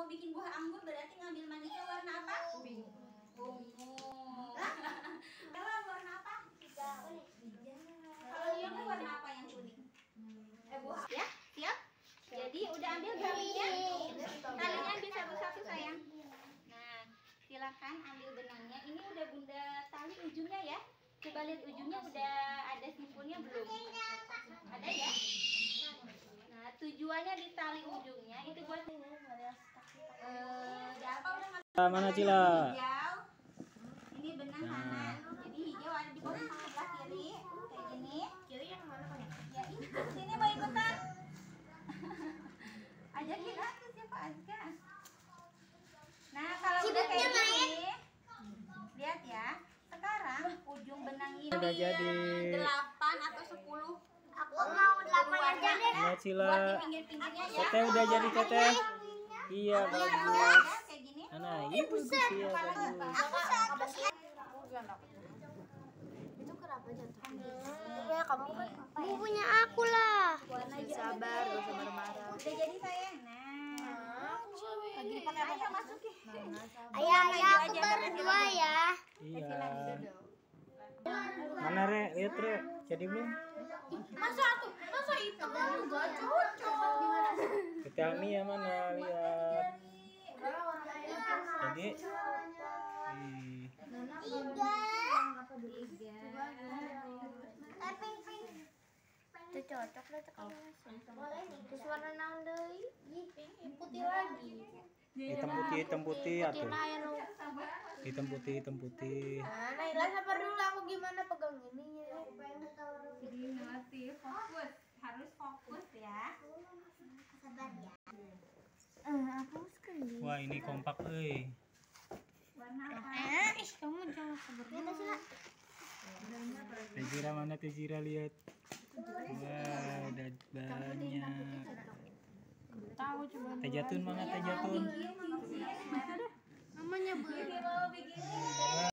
mau bikin buah anggur berarti ngambil manisnya warna apa? Ungu. Ella warna apa? Hijau. Kalau Lia warna apa yang kuning? Buah. Ya, siap? Jadi udah ambil talinya. Talinya ambil satu-satu sayang. Nah, silakan ambil benangnya. Ini udah bunda tali ujungnya ya. Coba lihat ujungnya udah ada simpulnya belum? Ada ya? Nah, tujuannya di tali ujungnya itu buat mana Cila? Hijau. Ini benang kanan. Jadi hijau ada di bawah sebelah kiri. Kayak gini. Kiri yang mana Pak? Ya, ini sini mau ikutan. Ajakin aku siapa Azka. Nah, kalau udah kayak gini, lihat ya. Sekarang ujung benang ini udah jadi 8 atau 10. Aku mau 8 aja deh. Nah, Cila. Buat di pinggir-pinggirnya ya. Teteh udah jadi teteh. Iya, bagus. Kayak gini. Nah, ini bagus ya, bagus. Aku satu. Itu kenapa jatuh? Ya kamu kan punya aku lah. Sabar, gak usah marah-marah. Udah jadi sayang. Nah, lagi dipakai apa? Ayo masukin. Ayah, aku baru 2 ya. Iya. Mana Re? Lihat Re. Jadi belum? Masa itu enggak cocok. Kita Ami ya mana? Lihat. Jadi. Itu cocok lah boleh nih. Terus warna naon deui? Putih lagi. Hitam putih atuh. Hitam putih. Nah, Naila sabar dulu, aku gimana pegang ininya. Jadi masih fokus, harus fokus ya. Sabar ya. Hapuskan dia. Wah, ini kompak euy. Warna apa? Kamu jangan sabar. Kita sila. Tejira mana Tejira lihat. Wah, ada banyak. Tahu coba. Tejatun mana Tejatun? Namanya Bikin